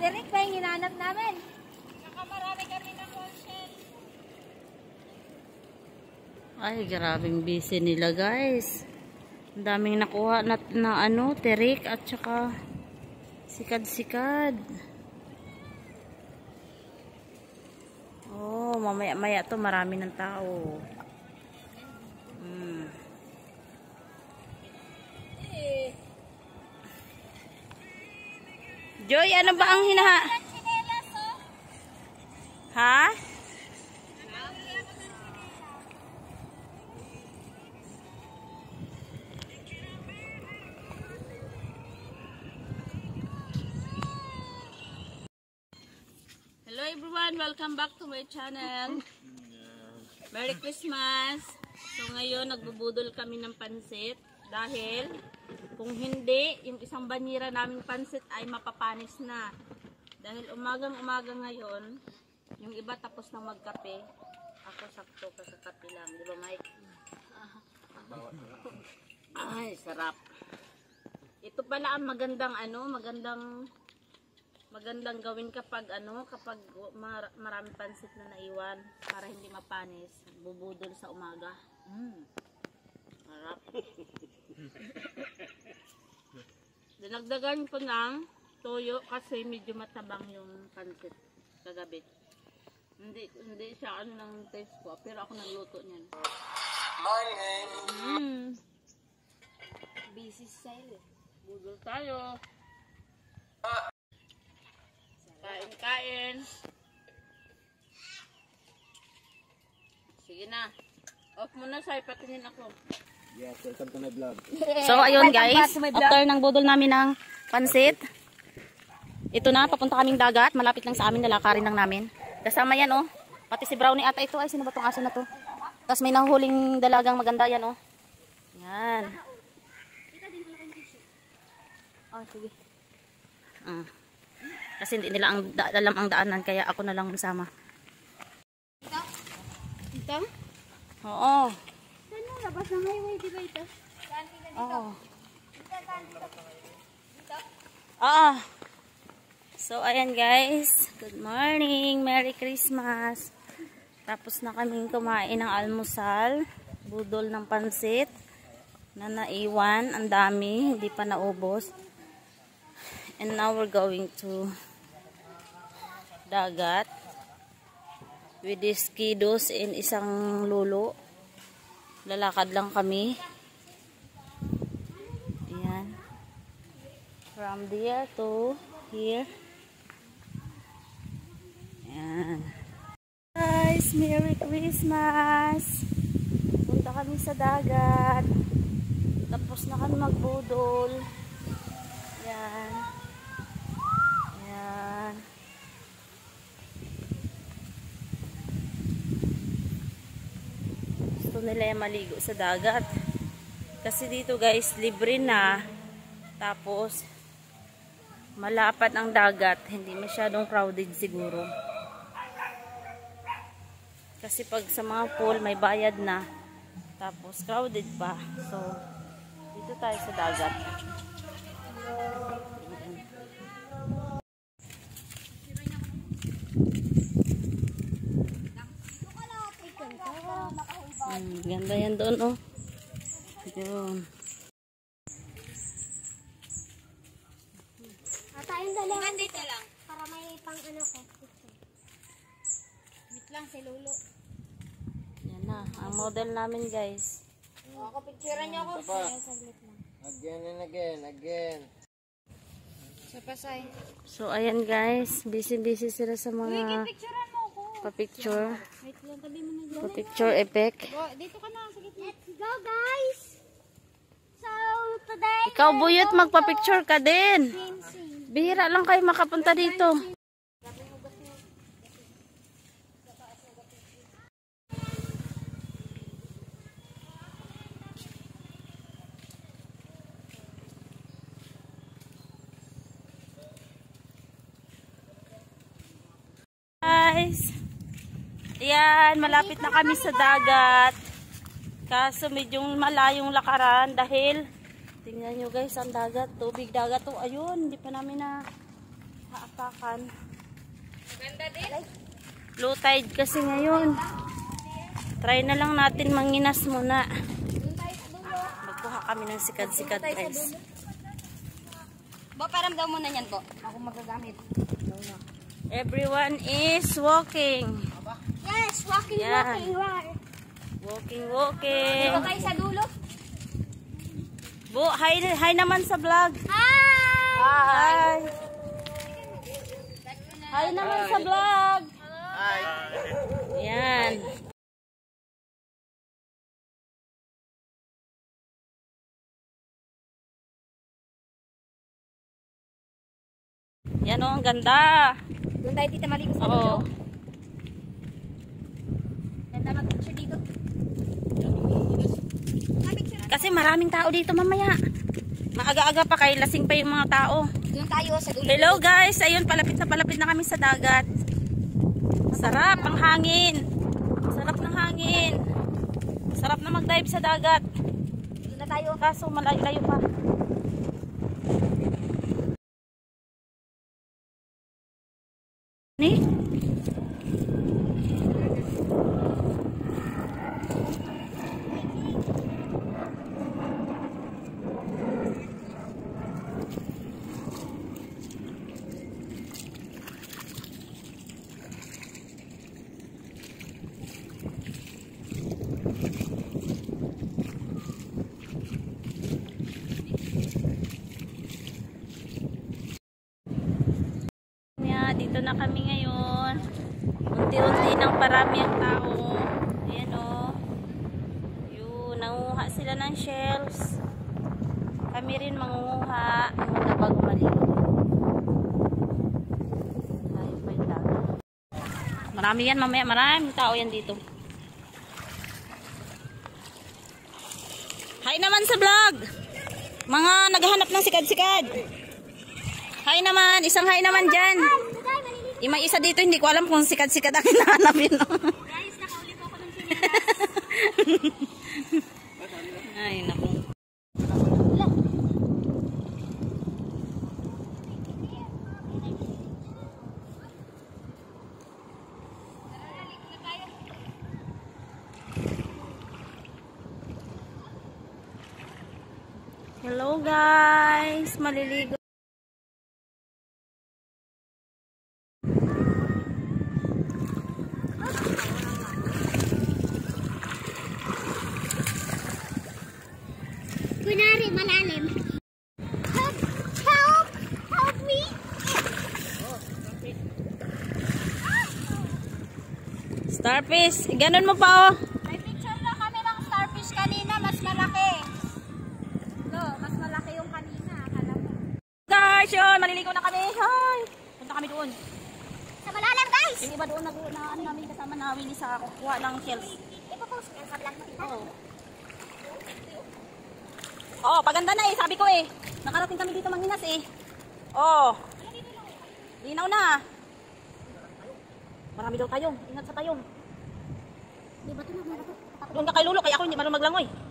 Derek pa yung hinanap namin. Nakamarami kami ng conscience. Ay, grabing busy nila guys. Ang daming nakuha na ano, terik at saka sikad-sikad. Oh, mamaya-maya to marami ng tao. Joy, ano ba ang Ha? Hello everyone, welcome back to my channel. Merry Christmas. So ngayon nagbubudol kami ng pansit dahil kung hindi, yung isang banyera namin pansit ay mapapanis na. Dahil umagang-umaga ngayon, yung iba tapos na magkape. Ako sakto pa sa kape lang, di ba Mike? Ay, sarap. Ito pala ang magandang magandang gawin kapag marami pansit na naiwan para hindi mapanis. Bubudol sa umaga. Sarap. Dinagdagan ko ng toyo kasi medyo matabang yung pansit kagabi. Hindi siya ng taste ko pero ako nagluto niyan. Busy style eh. Budol tayo. Kain. Sige na. Off muna sa'yo, patingin ako. Yes, welcome to my vlog. So, ayun guys. After ng budol namin ng pansit, ito na, papunta kaming dagat. Malapit lang sa amin, lalakarin lang namin. Kasama yan, oh. Pati si Brownie ata ito. Ay, sino ba itong aso na to? Tapos may nahuling dalagang maganda yan, oh. Yan. Oh, sige. Kasi hindi nila alam ang daanan, kaya ako na lang magsama. Ito? Oo. Saan yung labas ng highway, di ba ito? Oo. Oo. So, ayan guys. Good morning. Merry Christmas. Tapos na kaming kumain ng almusal. Budol ng pansit na naiwan. Ang dami. Hindi pa naubos. And now we're going to dagat with these kiddos in isang lulo. Lalakad lang kami. Ayan. From there to here. Ayan. Guys, Merry Christmas! Punta kami sa dagat. Tapos na kami magbudol. Ayan. Ayan. Gusto nila yung maligo sa dagat. Kasi dito guys, libre na. Tapos, malapad ang dagat. Hindi masyadong crowded siguro. Kasi pag sa mga pool, may bayad na. Tapos, crowded pa. So, dito tayo sa dagat. Ganda yan doon, oh. Doon. Tayong dalawa dito lang. Para may pang ano ko. Wait lang, si Lolo. Yan na, ang model namin guys. Ako, picturean niyo ako. Saglit lang. Again and again. Sa pasay. So, ayan guys. Busy sila sa mga Picturean mo ako. pa-picture. Wait lang, tabi mo na dyan. Pa-picture effect. Dito ka na, sige. Let's go, guys! So, today... Ikaw, Buyot, magpa-picture ka din. Bihira lang kayo makapunta dito. Guys, ayan, malapit na kami sa dagat. Kaso medyo malayong lakaran dahil tingnan nyo guys, ang dagat, tubig dagat to. Ayun, hindi pa namin na baksakan. Ganda din. Low tide kasi ngayon. Try na lang natin manginas muna. Magkuha kami ng sikat-sikat guys. Bo, param daw muna yan po. Ako magagamit. Everyone is walking. Yes, walking, Yan. walking, right. Walking, Dito walking. kayo sa dulo. Bu, hi naman sa vlog. Hi! Hi. Hi naman sa vlog. Yan. Yan o, ang ganda. Doon tayo dito maligo sa Oo. dulo. Ganda mag-picture dito. Kasi maraming tao dito mamaya. Maaga-aga pa kay lasing pa yung mga tao. Doon tayo sa dulo. Hello guys, ayun palapit na kami sa dagat. Sarap ang hangin. Sarap ng hangin. Sarap na mag-dive sa dagat. Doon na tayo. Kaso malayo-layo pa. Ni? Dito na kami ngayon. Unti-unti nang parami ang tao. Ayan o. Yun, nanguha sila ng shells. Kami rin mangunguha. Muna bago maligo. Ayun pa yung dagat. Marami yan mamaya. Maraming tao yan dito. Hi naman sa vlog. Mga naghahanap ng sikad-sikad. Hi naman. Isang hi naman dyan. May isa dito, hindi ko alam kung sikat-sikat ang hinahanap yun. Guys, nakaulit ako ng sinilas. Ay, naku. Hello guys, maliligo. Kunwari, malalim. Help! Help! Help me! Starfish, ganun mo pa oh. May picture na kami ng starfish kanina, mas malaki. No, mas malaki yung kanina, akala mo. Guys, yun, maliligo na kami. Hi! Punta kami doon. Sa malalim, guys! Yung iba doon na ano namin kasama na Winnie sa kukuha ng shells. Ipopost yan sa vlog mo kita. Oo. Oh, paganda na eh, sabi ko eh. Nakarating kami dito manginas eh. Oh. Linaw na. Marami daw tayong. Ingat sa tayong. Di ba ito na? Doon ka kay Lolo, kaya ako hindi marunong maglangoy.